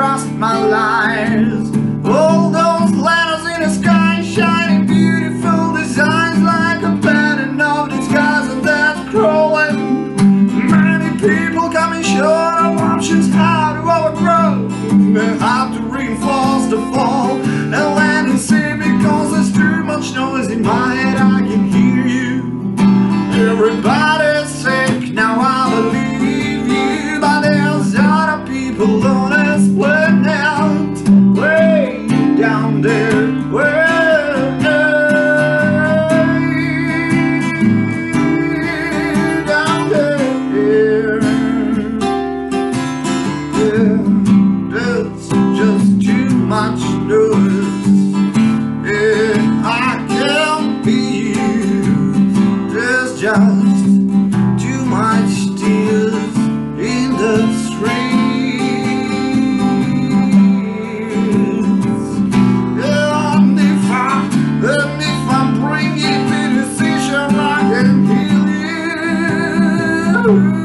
trust my lies. All those letters in the sky, shining beautiful designs like a pattern of disguise, and that's crawling. Many people coming short of options, how to overgrow. They have to reinforce the fall and land and sea, because there's too much noise in my head. I can hear you. Everybody's sick now, I believe you, but there's other people on this planet way down there, way down there. Yeah, there's just too much noise. Yeah, I can't be you. There's just too much tears in the streets. Yeah, and if I bring it to the seashore, I can heal you.